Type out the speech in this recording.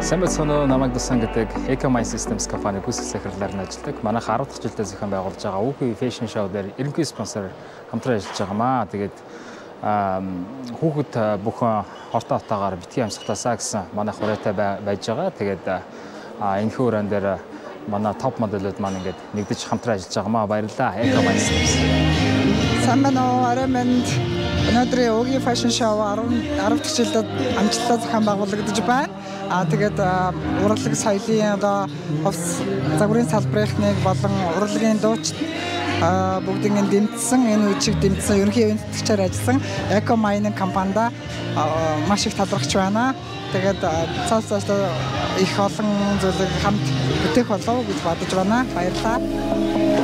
Сайн байцгаана уу, намайг Дусан гэдэг EcoMind Systems компани гүйцэтгэх захирлаар ажилладаг. Манайх 10 дахь жилдээ зохион байгуулж байгаа Үгүй Fashion Show дээр ерөнхий спонсор хамтран ажиллаж байгаамаа. Тэгээд хүүхэд бүхэн хортой отоогоор битгий амьсгалтаасаа гэсэн манайх урайтай байж байгаа. Тэгээд энэ хөөрөн дээр манай топ моделүүд маань ингээд нэгдэж хамтран ажиллаж байгаамаа. Баярлалаа. EcoMind Systems. Сайн байна уу? Арай мэнд өнөөдрийн Үгүй Fashion Show 10 дахь жилдээ амжилттай зохион байгуулагдаж байна. Тэгээд урлаг соёлын одоо хувцас загварын салбарынхныг болон урлагийн дууч бүгдийг дэмжсэн энэ үеийг дэмжсэн ерөнхий үнэтгэгчээр ажилласан EcoMind компанида маш их талархаж байна. Тэгээд цааш их олон зүйлийг хамт бүтээх болов гэж бодож байна. Баярлалаа.